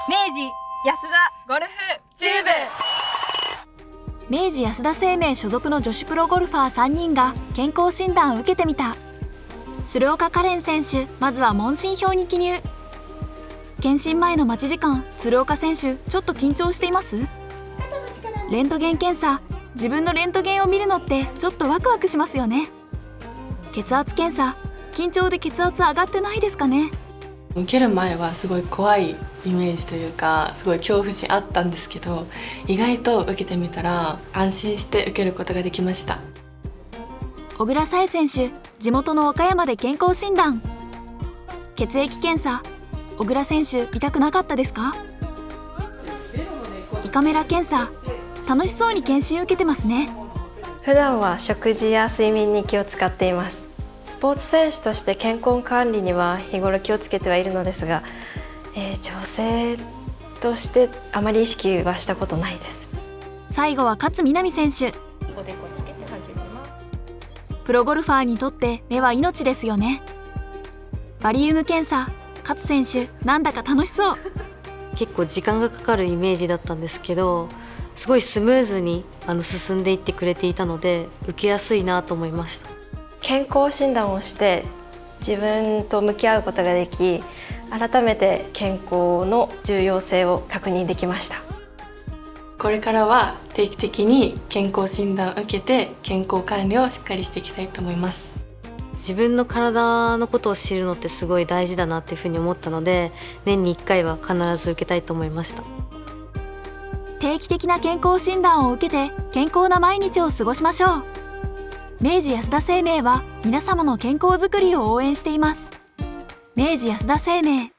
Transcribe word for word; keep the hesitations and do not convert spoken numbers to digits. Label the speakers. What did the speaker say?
Speaker 1: 明治安田ゴルフチューブ。
Speaker 2: 明治安田生命所属の女子プロゴルファーさんにんが健康診断を受けてみた。鶴岡果恋選手、まずは問診票に記入。検診前の待ち時間、鶴岡選手ちょっと緊張しています？レントゲン検査、自分のレントゲンを見るのってちょっとワクワクしますよね。血圧検査、緊張で血圧上がってないですかね。
Speaker 3: 受ける前はすごい怖いイメージというか、すごい恐怖心あったんですけど、意外と受けてみたら安心して受けることができました。
Speaker 2: 小倉紗絵選手、地元の岡山で健康診断。血液検査、小倉選手痛くなかったですか？胃カメラ検査、楽しそうに検診受けてますね。
Speaker 4: 普段は食事や睡眠に気を使っています。スポーツ選手として健康管理には日頃気をつけてはいるのですが、えー、女性としてあまり意識はしたことないです。
Speaker 2: 最後は勝みなみ選手。プロゴルファーにとって目は命ですよね。バリウム検査、勝選手なんだか楽しそう。
Speaker 5: 結構時間がかかるイメージだったんですけど、すごいスムーズにあの進んでいってくれていたので受けやすいなと思いました。
Speaker 4: 健康診断をして自分と向き合うことができ、改めて健康の重要性を確認できました。
Speaker 3: これからは定期的に健康診断を受けて健康管理をしっかりしていきたいと思います。
Speaker 5: 自分の体のことを知るのってすごい大事だなっていうふうに思ったので、年にいっかいは必ず受けたいと思いました。
Speaker 2: 定期的な健康診断を受けて健康な毎日を過ごしましょう。明治安田生命は皆様の健康づくりを応援しています。明治安田生命。